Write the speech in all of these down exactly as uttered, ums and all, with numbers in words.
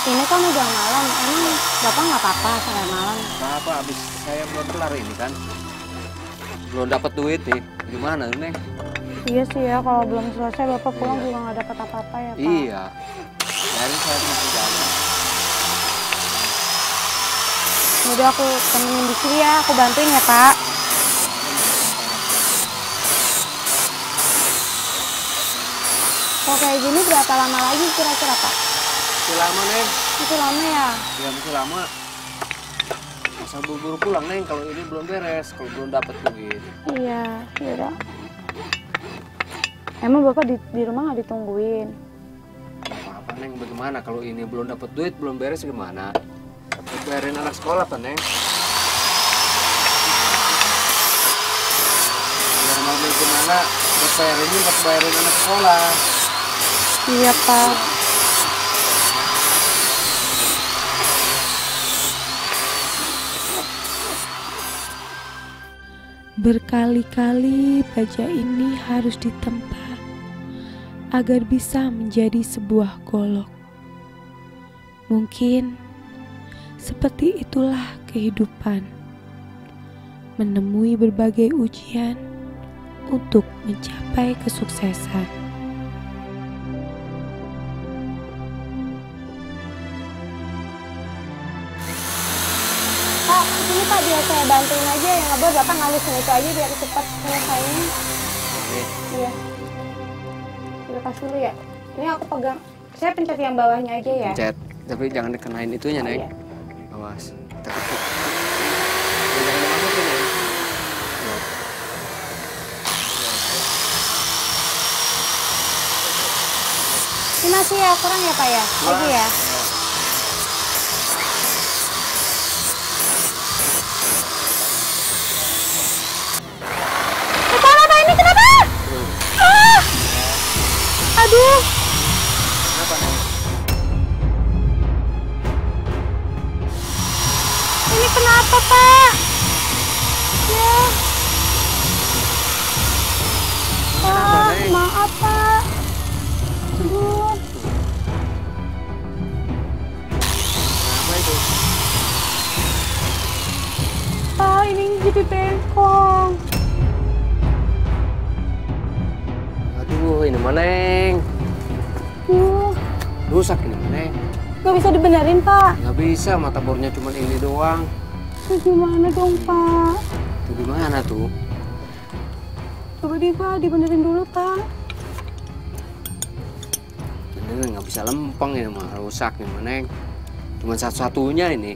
Ini kan udah malam, emang Bapak nggak apa-apa sampai malam? Apa habis saya belum kelar ini kan. Belum dapat duit nih. Gimana tuh, Neng? Iya sih ya, kalau belum selesai Bapak pulang Iya. juga nggak dapat apa-apa ya Pak? Iya. Dari saya masih jalan. Udah aku temenin di sini ya, aku bantuin ya Pak. Kalau kayak gini berapa lama lagi kira-kira Pak? Masih lama, Neng. Masih lama ya? Ya masih lama. Masa buru-buru pulang, Neng, kalau ini belum beres, kalau belum dapat duit. Iya, yaudah. Emang Bapak di, di rumah nggak ditungguin? Apa-apa, Neng, bagaimana kalau ini belum dapat duit, belum beres gimana? Bayarin anak sekolah, Pak, Neng. Biar mau gimana, buat bayarin ini, buat bayarin anak sekolah. Iya Pak. Berkali-kali baja ini harus ditempa agar bisa menjadi sebuah golok. Mungkin seperti itulah kehidupan, menemui berbagai ujian untuk mencapai kesuksesan. Pak, ini Pak biar saya bantuin aja ya, nggak boleh Bapak ngalusin itu aja biar cepat selesainya. Iya. Lepas dulu ya. Ini aku pegang. Saya pencet yang bawahnya aja ya. Pencet, tapi jangan dikenain itunya, Oh, Neng. iya. Awas. Takut. Ya, jangan dimasukin, Neng. Tuh. Ini masih ya kurang ya Pak ya? Lagi ya? Kenapa Pak ini kenapa? Tuh. Ah! Aduh. Kenapa, Neng? Ini kenapa Pak? Ya. Pak, Neng? maaf Pak. Aduh. Kenapa itu? Pak, ini jadi bengkong. Aduh, ini mana, Neng? Uh, Rusak ini mana, Neng? nggak bisa dibenerin Pak. Nggak bisa, mata bornya cuma ini doang. Ini gimana dong Pak? Itu gimana tuh? Coba deh Pak, dibenerin dulu Pak. Bener nggak bisa lempeng ini mah, rusak ini mana, Neng? Cuma satu-satunya ini.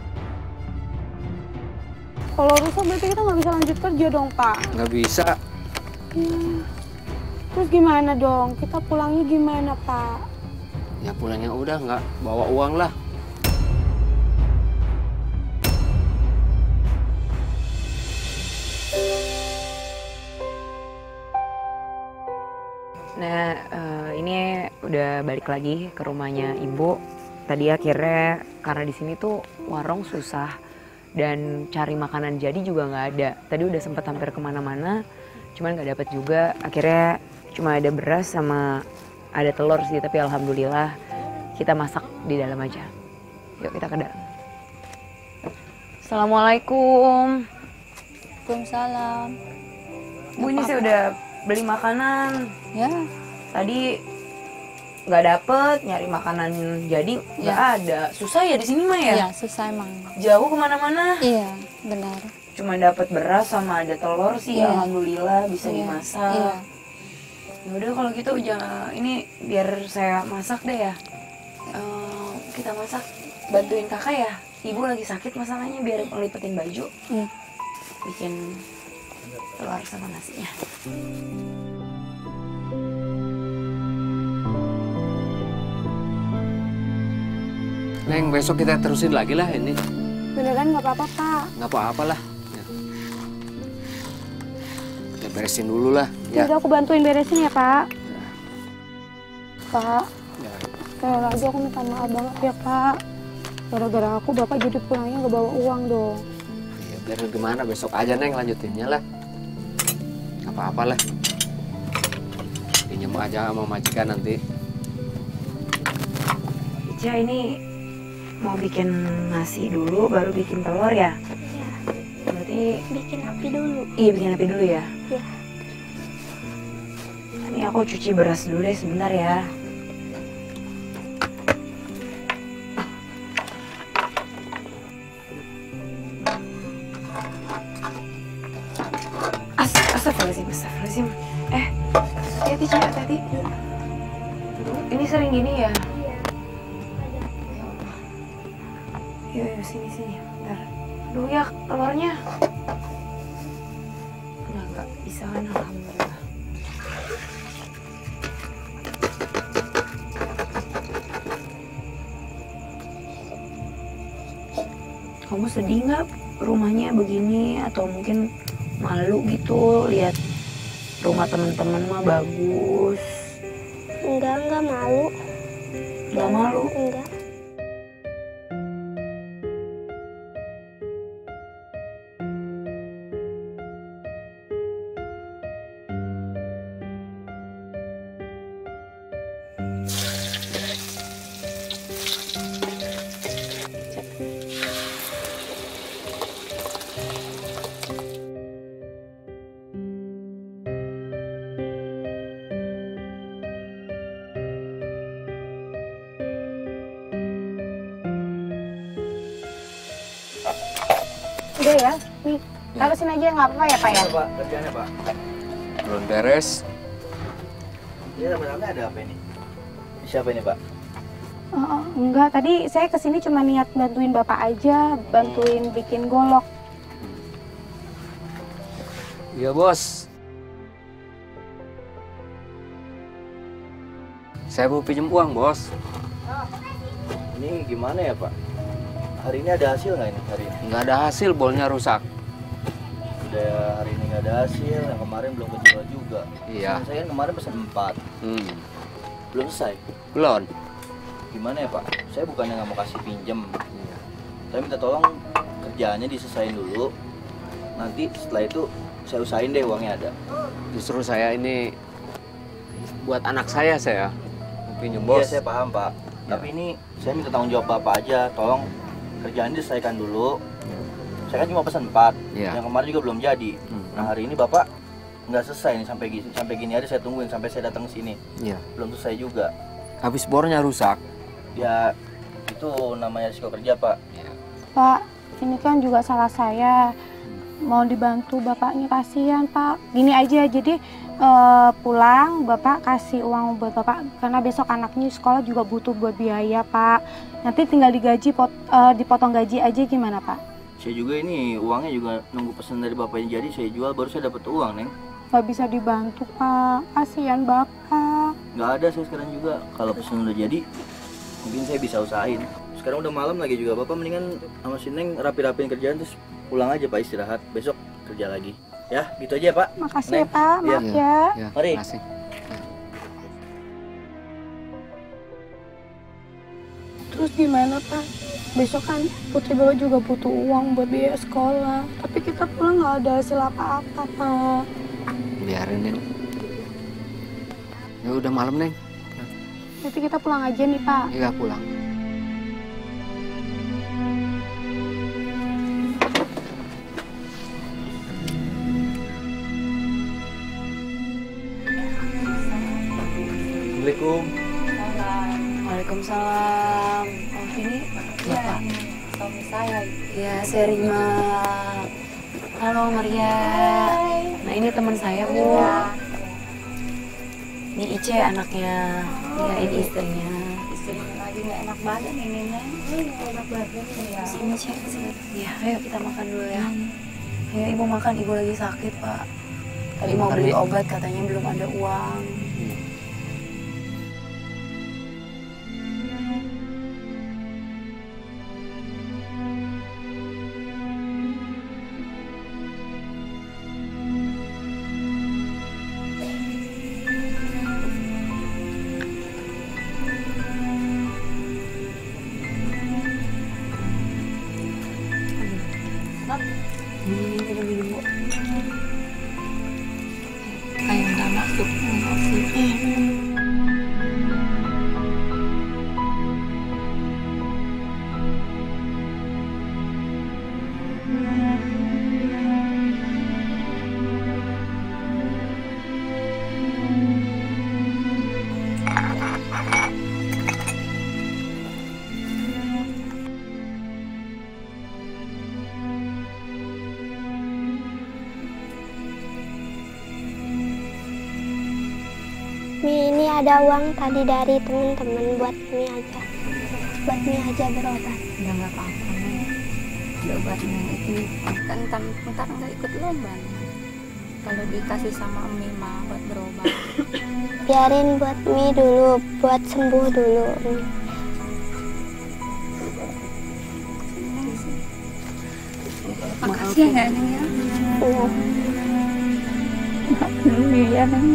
Kalau rusak berarti kita nggak bisa lanjut kerja dong Pak. Nggak bisa. Ya. Terus gimana dong? Kita pulangnya gimana Pak? Ya pulangnya udah nggak bawa uang lah. Nah, eh, ini udah balik lagi ke rumahnya ibu. Tadi akhirnya karena di sini tuh warung susah dan cari makanan jadi juga nggak ada. Tadi udah sempet hampir kemana-mana, cuman nggak dapet juga. Akhirnya cuma ada beras sama ada telur sih, tapi alhamdulillah kita masak di dalam aja. Yuk kita ke dalam. Assalamualaikum. Waalaikumsalam. Bu, ini saya udah beli makanan. Ya, Tadi nggak dapet, nyari makanan jadi nggak ada. Susah ya di sini mah ya? iya susah emang. Jauh kemana-mana. Iya, benar. Cuma dapat beras sama ada telur sih, Iya. alhamdulillah bisa Iya, dimasak. iya. Ya udah kalau gitu jangan ini biar saya masak deh ya. Eh, kita masak, bantuin kakak ya. Ibu lagi sakit masalahnya biar ngelipetin baju, Iya. bikin telur sama nasinya. Neng, besok kita terusin lagi lah ini. Beneran nggak apa-apa Pak. Nggak apa-apa lah. Ya. Kita beresin dulu lah. Ya. Udah aku bantuin beresin ya Pak. Pak, Ya. sekali lagi aku minta maaf banget ya Pak. Gara-gara aku Bapak jadi pulangnya nggak bawa uang dong. Ya, biar gimana besok aja Neng lanjutinnya lah. Nggak apa-apa lah. Pinjam aja sama majikan nanti. Ica, ini mau bikin nasi dulu baru bikin telur ya? Iya. Berarti Bikin api dulu. iya bikin api dulu ya? Iya. Ini aku cuci beras dulu deh sebentar ya. As Astagfirullahaladzim, astagfirullahaladzim. Eh, hati-hati Ci, hati-hati. Ini sering gini ya? Iya. Yuk, yuk, sini, sini. Bentar. Aduh ya, telurnya. Enggak, enggak bisa kan, alhamdulillah. Kamu sedih nggak rumahnya begini atau mungkin malu gitu lihat rumah teman-teman mah bagus? Enggak, enggak malu. Nggak malu? Enggak. Udah ya, nih taruh sini aja nggak apa-apa ya Pak ya? Pak, kerjanya Pak. Belum beres. Ini rame-rame ada apa ini? Siapa ini Pak? Oh, enggak, tadi saya kesini cuma niat bantuin Bapak aja, bantuin bikin golok. Iya bos. Saya mau pinjam uang bos. Ini gimana ya Pak? Hari ini ada hasil nggak ini hari ini? Nggak ada hasil, bolnya rusak. Udah ya, hari ini nggak ada hasil, yang kemarin belum kejual juga. Iya. Pesanan saya kan kemarin pesan empat, Hmm. belum selesai. Belum. Gimana ya Pak? Saya bukannya nggak mau kasih pinjem, Iya. tapi minta tolong kerjaannya diselesain dulu. Nanti setelah itu saya usahain deh uangnya ada. Justru saya ini buat anak saya saya mau pinjam bos. Iya saya paham Pak. Ya. Tapi ini saya minta tanggung jawab Bapak aja, tolong kerjaan diselesaikan dulu. Saya kan cuma pesan empat, Iya. yang kemarin juga belum jadi. Hmm. Nah hari ini Bapak nggak selesai nih sampai gini, sampai gini aja saya tungguin sampai saya datang ke sini. Iya. Belum selesai juga. Habis bornya rusak. Ya itu namanya risiko kerja Pak. Iya. Pak, ini kan juga salah saya. Mau dibantu Bapaknya, kasihan Pak. Gini aja, jadi eh, pulang Bapak kasih uang buat Bapak karena besok anaknya sekolah juga butuh buat biaya Pak. Nanti tinggal digaji, pot, eh, dipotong gaji aja gimana Pak? Saya juga ini uangnya juga nunggu pesan dari Bapaknya jadi saya jual baru saya dapat uang Neng. Gak bisa dibantu Pak, kasihan Bapak. Nggak ada saya sekarang juga. Kalau pesan udah jadi mungkin saya bisa usahain. Sekarang udah malam lagi juga Bapak mendingan sama si Neng rapi-rapiin kerjaan terus pulang aja Pak istirahat. Besok kerja lagi. Ya gitu aja Pak. Makasih Neng. ya Pak, maaf Iya. ya. Ya, Mari. makasih. Terus gimana Pak? Besok kan Putri Bapak juga butuh uang buat biaya sekolah. Tapi kita pulang nggak ada hasil apa-apa Pak. Biarin Neng. Ya udah malam Neng. Nanti kita pulang aja nih Pak. Iya pulang. Assalamualaikum. Waalaikumsalam. Oh ini Bapak? Suami saya. Ya, saya Rima. Halo Maria. Nah ini teman saya Bu. Ini Ice anaknya. Ya ini istrinya. Istrinya lagi nggak enak badan ini Neng. Nggak enak badan ya. Sini cek sini. Ya ayo kita makan dulu ya. Ayo ibu makan, ibu lagi sakit Pak. Tadi Ayo mau makan, beli Bu. obat katanya belum ada uang. Minum minum minum Bu. Ayo nggak masuk. Makasih. Saya ada uang tadi dari teman-teman buat mie aja. Buat mie aja berobat. Ya nggak apa-apa nih. Obatnya itu kan ntar ntar nggak ikut lomba. Kalau dikasih sama mie mah buat berobat. Biarin buat mie dulu, buat sembuh dulu. Makasih ya Neng ya. Iya. Maafin mie ya Neng.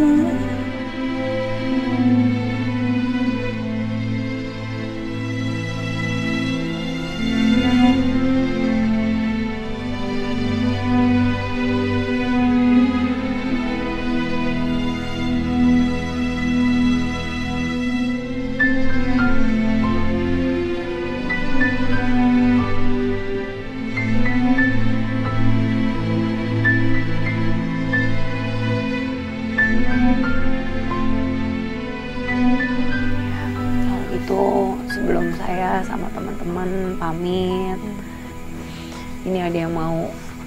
Sebelum saya sama teman-teman pamit, ini ada yang mau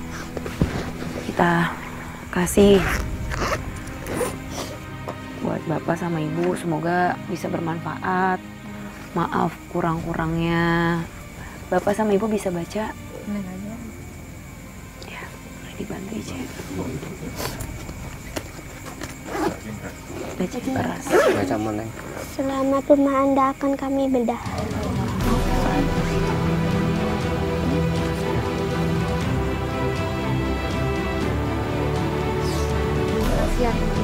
kita kasih buat Bapak sama Ibu, semoga bisa bermanfaat. Maaf kurang-kurangnya. Bapak sama Ibu bisa baca? Ya, boleh dibantu aja. Baca keras. Baca mana? Selamat rumah Anda akan kami bedah. Kasihan ya.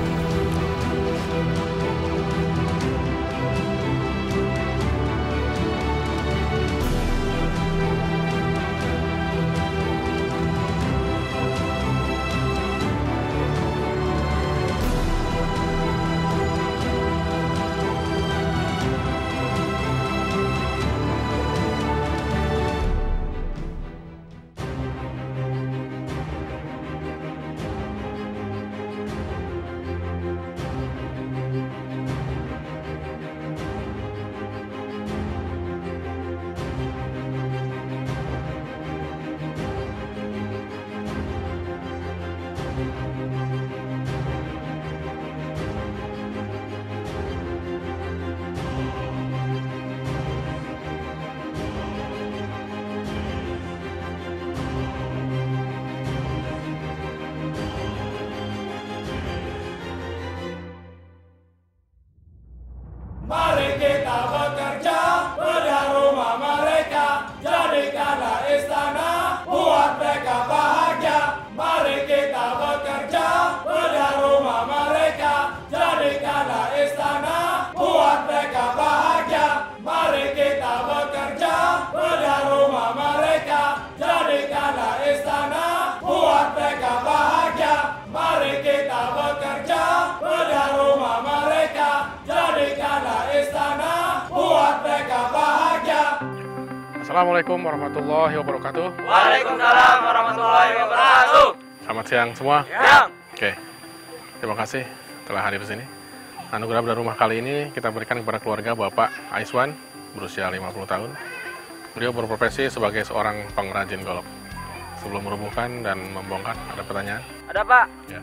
Mari kita bekerja, bedah rumah mereka, jadikanlah istana, buat mereka bahagia. Mari kita bekerja, bedah rumah mereka, jadikanlah istana, buat mereka bahagia. Mari kita bekerja, bedah rumah mereka, jadikanlah istana, buat mereka bahagia. Mari kita bekerja, bedah rumah mereka, jadikanlah istana, buat mereka bahagia. Assalamualaikum warahmatullahi wabarakatuh. Waalaikumsalam warahmatullahi wabarakatuh. Selamat siang semua. Siang. Oke, terima kasih telah hadir di sini. Anugerah bedah rumah kali ini kita berikan kepada keluarga Bapak Aiswan berusia lima puluh tahun. Beliau berprofesi sebagai seorang pengrajin golok. Sebelum merubuhkan dan membongkar, ada pertanyaan? Ada Pak. Ya.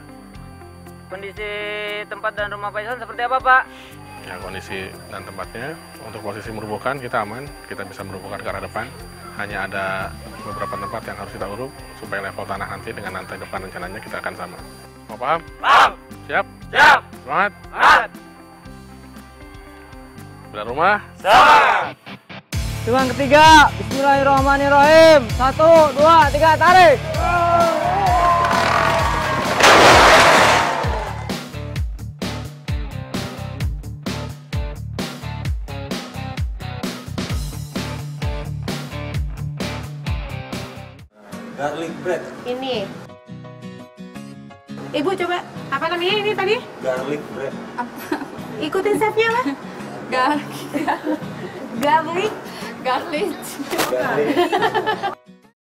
Kondisi tempat dan rumah Pak Aiswan seperti apa Pak? Ya, kondisi dan tempatnya. Untuk posisi merubuhkan kita aman, kita bisa merubuhkan ke arah depan. Hanya ada beberapa tempat yang harus kita uruk supaya level tanah nanti dengan lantai depan rencananya kita akan sama. Mau paham? Paham. Siap? Siap. Semangat? Semangat. Bedah rumah? Semangat. Hitungan ketiga, Bismillahirrahmanirrahim. Satu, dua, tiga, tarik. Garlic bread. Ini. Ibu coba, apa namanya ini tadi? Garlic bread. Ikutin chefnya lah. Garlic. Garlic. Garlic. Garlic.